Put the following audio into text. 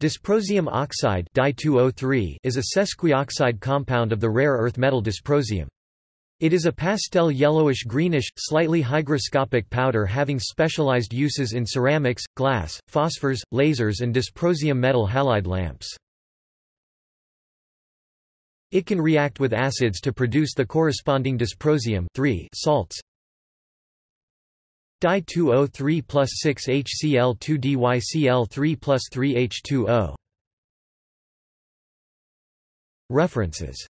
Dysprosium oxide is a sesquioxide compound of the rare earth metal dysprosium. It is a pastel yellowish-greenish, slightly hygroscopic powder having specialized uses in ceramics, glass, phosphors, lasers and dysprosium metal halide lamps. It can react with acids to produce the corresponding dysprosium salts. Di2O3 plus 6HCl2 DyCl3 plus 3H2O. References